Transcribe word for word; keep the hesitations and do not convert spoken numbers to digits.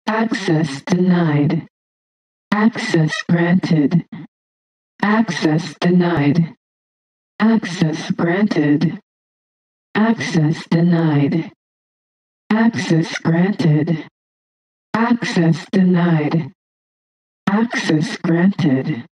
Access denied. Access granted. Access denied. Access granted. Access denied. Access granted. Access denied. Access granted.